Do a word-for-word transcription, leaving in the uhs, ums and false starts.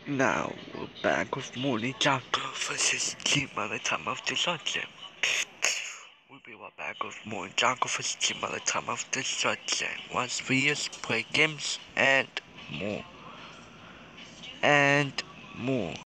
Now we're back with Morning Jungle versus Team at the time of destruction. We'll be right back with Morning Jungle versus Team at the time of destruction. Once videos, play games, and more. And more.